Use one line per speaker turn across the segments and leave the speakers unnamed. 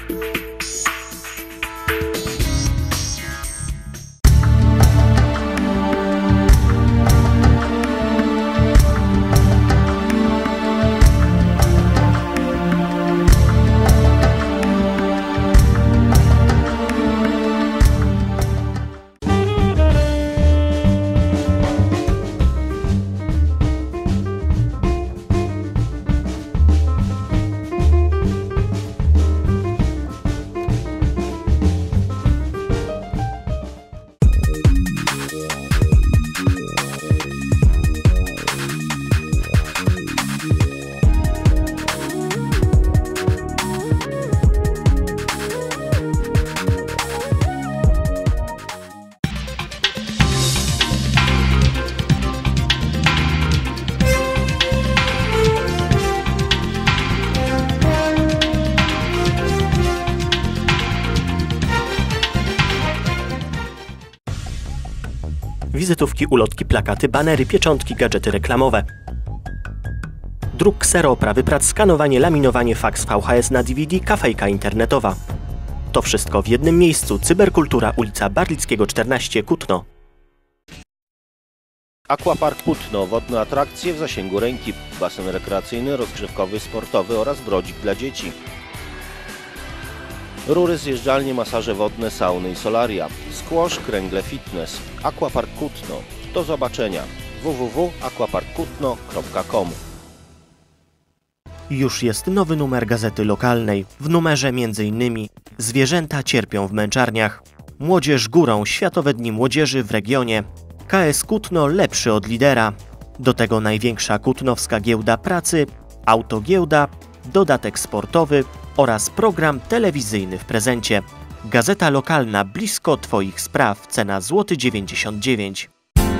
Wizytówki, ulotki, plakaty, banery, pieczątki, gadżety reklamowe. Druk ksero, oprawy prac, skanowanie, laminowanie, faks, VHS na DVD, kafejka internetowa. To wszystko w jednym miejscu. Cyberkultura, ulica Barlickiego 14, Kutno.
Aquapark Kutno. Wodne atrakcje w zasięgu ręki. Basen rekreacyjny, rozgrzewkowy, sportowy oraz brodzik dla dzieci. Rury, zjeżdżalnie, masaże wodne, sauny i solaria. Squash, kręgle, fitness. Aquapark Kutno. Do zobaczenia. www.aquaparkkutno.com.
Już jest nowy numer gazety lokalnej. W numerze m.in. Zwierzęta cierpią w męczarniach. Młodzież górą, Światowe Dni Młodzieży w regionie. KS Kutno lepszy od lidera. Do tego największa kutnowska giełda pracy, autogiełda, dodatek sportowy oraz program telewizyjny w prezencie. Gazeta lokalna blisko Twoich spraw. Cena złoty 99 zł.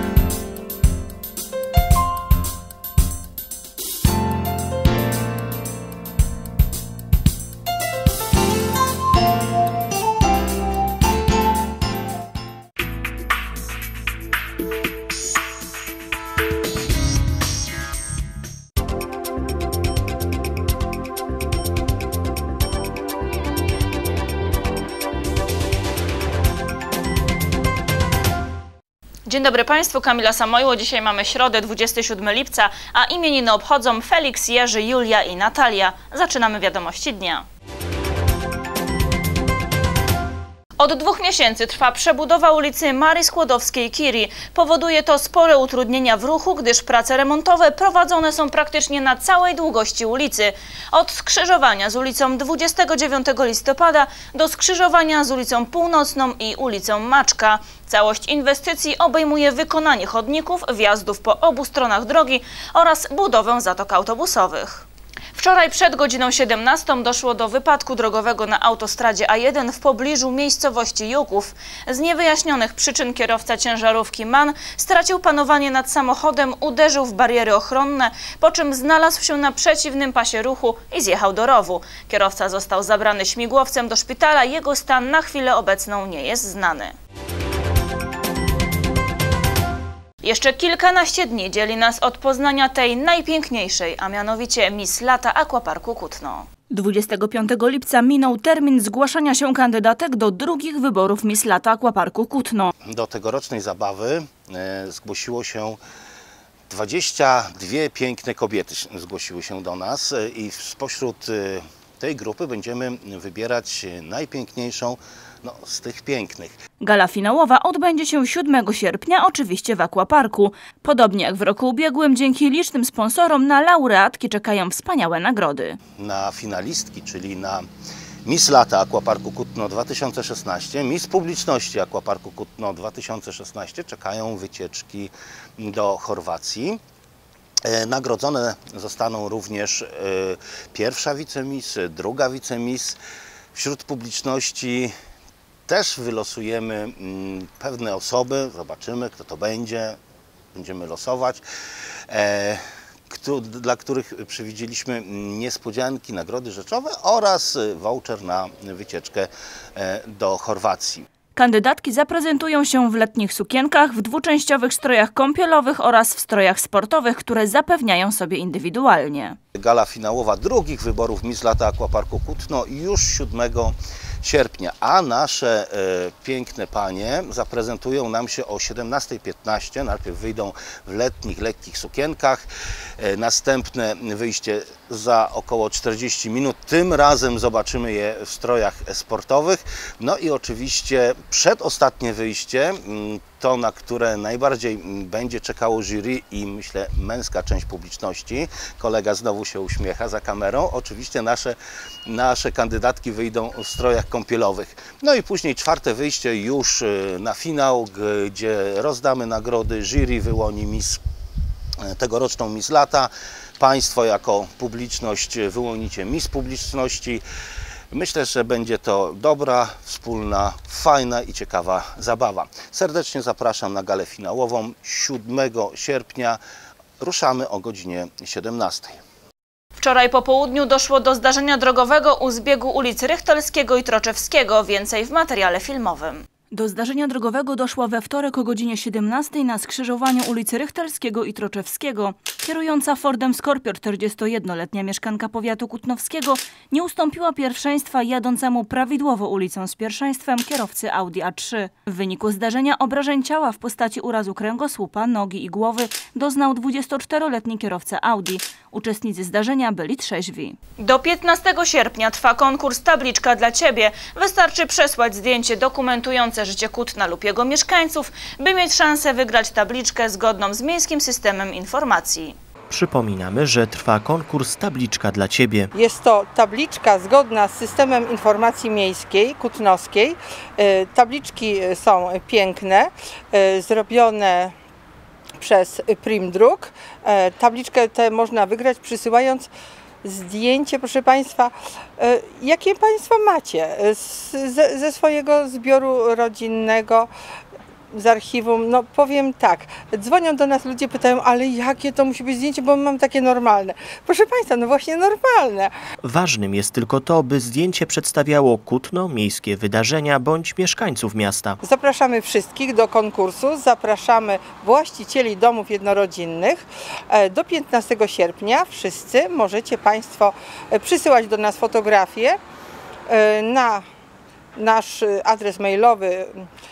Dzień dobry Państwu, Kamila Samojło. Dzisiaj mamy środę, 27 lipca, a imieniny obchodzą Felix, Jerzy, Julia i Natalia. Zaczynamy wiadomości dnia. Od 2 miesięcy trwa przebudowa ulicy Marii Skłodowskiej-Curie. Powoduje to spore utrudnienia w ruchu, gdyż prace remontowe prowadzone są praktycznie na całej długości ulicy. Od skrzyżowania z ulicą 29 listopada do skrzyżowania z ulicą Północną i ulicą Maczka. Całość inwestycji obejmuje wykonanie chodników, wjazdów po obu stronach drogi oraz budowę zatok autobusowych. Wczoraj przed godziną 17 doszło do wypadku drogowego na autostradzie A1 w pobliżu miejscowości Juków. Z niewyjaśnionych przyczyn kierowca ciężarówki MAN stracił panowanie nad samochodem, uderzył w bariery ochronne, po czym znalazł się na przeciwnym pasie ruchu i zjechał do rowu. Kierowca został zabrany śmigłowcem do szpitala, jego stan na chwilę obecną nie jest znany. Jeszcze kilkanaście dni dzieli nas od poznania tej najpiękniejszej, a mianowicie Miss Lata Aquaparku Kutno. 25 lipca minął termin zgłaszania się kandydatek do drugich wyborów Miss Lata Aquaparku Kutno.
Do tegorocznej zabawy zgłosiło się 22 piękne kobiety zgłosiły się do nas i spośród tej grupy będziemy wybierać najpiękniejszą z tych pięknych.
Gala finałowa odbędzie się 7 sierpnia, oczywiście w Aquaparku. Podobnie jak w roku ubiegłym, dzięki licznym sponsorom na laureatki czekają wspaniałe nagrody.
Na finalistki, czyli na Miss Lata Aquaparku Kutno 2016, Miss Publiczności Aquaparku Kutno 2016 czekają wycieczki do Chorwacji. Nagrodzone zostaną również pierwsza wicemiss, druga wicemiss. Wśród publiczności też wylosujemy pewne osoby, zobaczymy kto to będzie, będziemy losować, dla których przewidzieliśmy niespodzianki, nagrody rzeczowe oraz voucher na wycieczkę do Chorwacji.
Kandydatki zaprezentują się w letnich sukienkach, w dwuczęściowych strojach kąpielowych oraz w strojach sportowych, które zapewniają sobie indywidualnie.
Gala finałowa drugich wyborów Miss Lata Aquaparku Kutno już 7 sierpnia, a nasze piękne panie zaprezentują nam się o 17:15. Najpierw wyjdą w letnich, lekkich sukienkach, następne wyjście za około 40 minut. Tym razem zobaczymy je w strojach sportowych. No i oczywiście przedostatnie wyjście, to na które najbardziej będzie czekało jury i myślę męska część publiczności. Kolega znowu się uśmiecha za kamerą. Oczywiście nasze kandydatki wyjdą w strojach kąpielowych. No i później czwarte wyjście już na finał, gdzie rozdamy nagrody, jury wyłoni tegoroczną Miss Lata. Państwo jako publiczność wyłonicie Miss Publiczności. Myślę, że będzie to dobra, wspólna, fajna i ciekawa zabawa. Serdecznie zapraszam na galę finałową 7 sierpnia. Ruszamy o godzinie 17.
Wczoraj po południu doszło do zdarzenia drogowego u zbiegu ulic Rychtelskiego i Troczewskiego. Więcej w materiale filmowym.
Do zdarzenia drogowego doszło we wtorek o godzinie 17 na skrzyżowaniu ulicy Rychtelskiego i Troczewskiego. Kierująca Fordem Scorpio 41-letnia mieszkanka powiatu kutnowskiego nie ustąpiła pierwszeństwa jadącemu prawidłowo ulicą z pierwszeństwem kierowcy Audi A3. W wyniku zdarzenia obrażeń ciała w postaci urazu kręgosłupa, nogi i głowy doznał 24-letni kierowca Audi. Uczestnicy zdarzenia byli trzeźwi.
Do 15 sierpnia trwa konkurs Tabliczka dla Ciebie. Wystarczy przesłać zdjęcie dokumentujące życie Kutna lub jego mieszkańców, by mieć szansę wygrać tabliczkę zgodną z Miejskim Systemem Informacji.
Przypominamy, że trwa konkurs Tabliczka dla Ciebie.
Jest to tabliczka zgodna z Systemem Informacji Miejskiej, kutnowskiej. Tabliczki są piękne, zrobione przez Primdruk. Tabliczkę tę można wygrać przysyłając zdjęcie, proszę Państwa, jakie Państwo macie ze swojego zbioru rodzinnego, z archiwum. No powiem tak, dzwonią do nas ludzie, pytają, ale jakie to musi być zdjęcie, bo mam takie normalne. Proszę Państwa, no właśnie normalne.
Ważnym jest tylko to, by zdjęcie przedstawiało Kutno, miejskie wydarzenia bądź mieszkańców miasta.
Zapraszamy wszystkich do konkursu, zapraszamy właścicieli domów jednorodzinnych. Do 15 sierpnia wszyscy możecie Państwo przysyłać do nas fotografie na nasz adres mailowy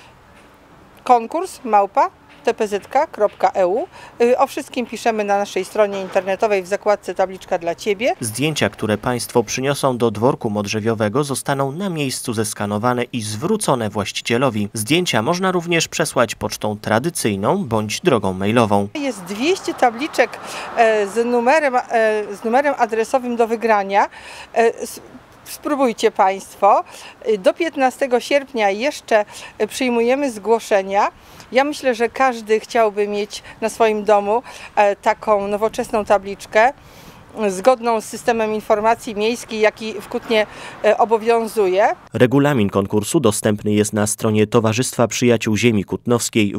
konkurs@tpzk.eu. O wszystkim piszemy na naszej stronie internetowej w zakładce Tabliczka dla Ciebie.
Zdjęcia, które Państwo przyniosą do dworku modrzewiowego, zostaną na miejscu zeskanowane i zwrócone właścicielowi. Zdjęcia można również przesłać pocztą tradycyjną bądź drogą mailową.
Jest 200 tabliczek z numerem adresowym do wygrania. Spróbujcie Państwo. Do 15 sierpnia jeszcze przyjmujemy zgłoszenia. Ja myślę, że każdy chciałby mieć na swoim domu taką nowoczesną tabliczkę zgodną z Systemem Informacji Miejskiej, jaki w Kutnie obowiązuje.
Regulamin konkursu dostępny jest na stronie Towarzystwa Przyjaciół Ziemi Kutnowskiej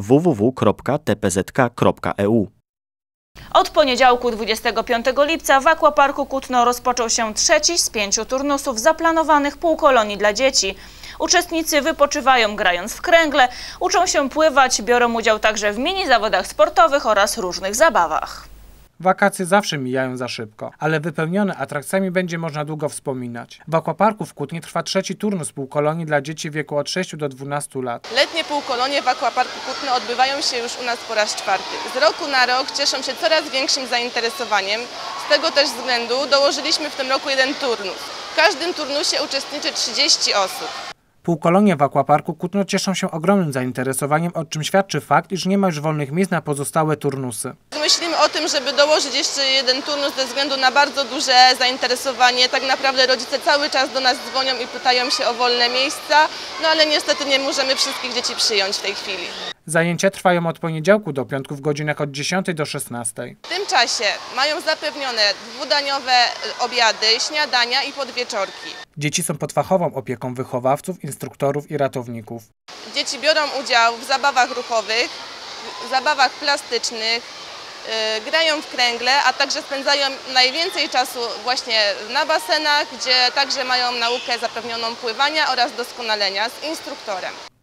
www.tpzk.eu.
Od poniedziałku 25 lipca w Aquaparku Kutno rozpoczął się trzeci z 5 turnusów zaplanowanych półkolonii dla dzieci. Uczestnicy wypoczywają grając w kręgle, uczą się pływać, biorą udział także w mini zawodach sportowych oraz różnych zabawach.
Wakacje zawsze mijają za szybko, ale wypełnione atrakcjami będzie można długo wspominać. W Aquaparku w Kutnie trwa trzeci turnus półkolonii dla dzieci w wieku od 6 do 12 lat.
Letnie półkolonie w Aquaparku Kutno odbywają się już u nas po raz czwarty. Z roku na rok cieszą się coraz większym zainteresowaniem. Z tego też względu dołożyliśmy w tym roku jeden turnus. W każdym turnusie uczestniczy 30 osób.
Półkolonie w Aquaparku Kutno cieszą się ogromnym zainteresowaniem, o czym świadczy fakt, iż nie ma już wolnych miejsc na pozostałe turnusy.
Myślimy o tym, żeby dołożyć jeszcze jeden turnus ze względu na bardzo duże zainteresowanie. Tak naprawdę rodzice cały czas do nas dzwonią i pytają się o wolne miejsca, no ale niestety nie możemy wszystkich dzieci przyjąć w tej chwili.
Zajęcia trwają od poniedziałku do piątku w godzinach od 10 do 16.
W tym czasie mają zapewnione dwudaniowe obiady, śniadania i podwieczorki.
Dzieci są pod fachową opieką wychowawców, instruktorów i ratowników.
Dzieci biorą udział w zabawach ruchowych, w zabawach plastycznych, grają w kręgle, a także spędzają najwięcej czasu właśnie na basenach, gdzie także mają naukę zapewnioną pływania oraz doskonalenia z instruktorem.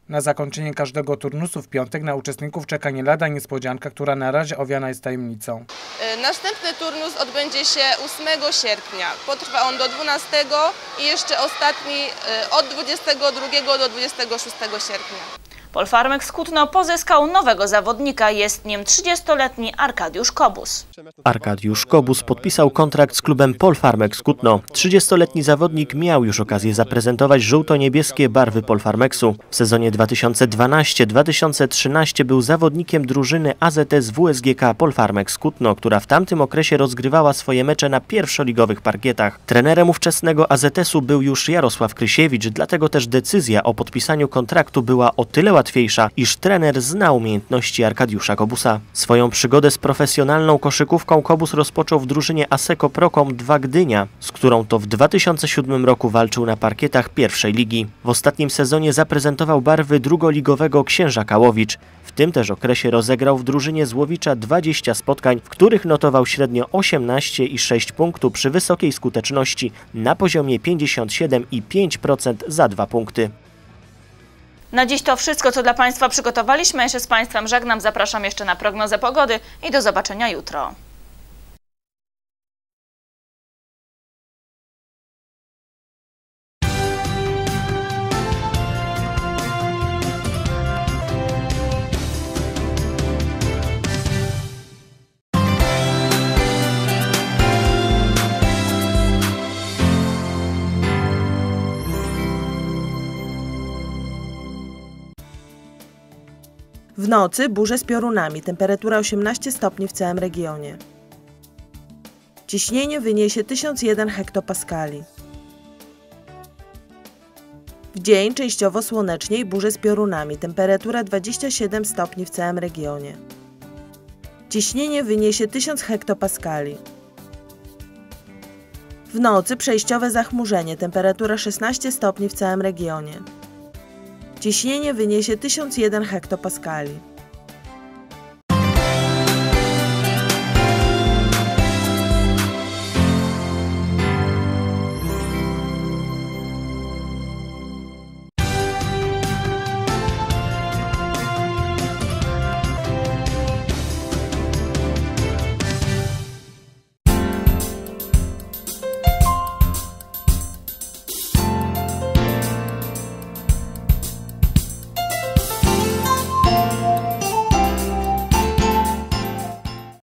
Na zakończenie każdego turnusu w piątek na uczestników czeka nie lada niespodzianka, która na razie owiana jest tajemnicą.
Następny turnus odbędzie się 8 sierpnia. Potrwa on do 12 i jeszcze ostatni od 22 do 26 sierpnia.
Polfarmex Kutno pozyskał nowego zawodnika, jest nim 30-letni Arkadiusz Kobus.
Arkadiusz Kobus podpisał kontrakt z klubem Polfarmex Kutno. 30-letni zawodnik miał już okazję zaprezentować żółto-niebieskie barwy Polfarmexu. W sezonie 2012-2013 był zawodnikiem drużyny AZS WSGK Polfarmex Kutno, która w tamtym okresie rozgrywała swoje mecze na pierwszoligowych parkietach. Trenerem ówczesnego AZS-u był już Jarosław Krysiewicz, dlatego też decyzja o podpisaniu kontraktu była o tyle łatwiejsza, iż trener zna umiejętności Arkadiusza Kobusa. Swoją przygodę z profesjonalną koszykówką Kobus rozpoczął w drużynie Asseco Procom 2 Gdynia, z którą to w 2007 roku walczył na parkietach pierwszej ligi. W ostatnim sezonie zaprezentował barwy drugoligowego Księża Kałowicz. W tym też okresie rozegrał w drużynie Złowicza 20 spotkań, w których notował średnio 18,6 punktu przy wysokiej skuteczności na poziomie 57,5% za 2 punkty.
Na dziś to wszystko, co dla Państwa przygotowaliśmy. Ja się z Państwem żegnam, zapraszam jeszcze na prognozę pogody i do zobaczenia jutro.
W nocy burze z piorunami, temperatura 18 stopni w całym regionie. Ciśnienie wyniesie 1001 hektopaskali. W dzień częściowo słonecznie i burze z piorunami, temperatura 27 stopni w całym regionie. Ciśnienie wyniesie 1000 hektopaskali. W nocy przejściowe zachmurzenie, temperatura 16 stopni w całym regionie. Ciśnienie wyniesie 1001 hektopaskali.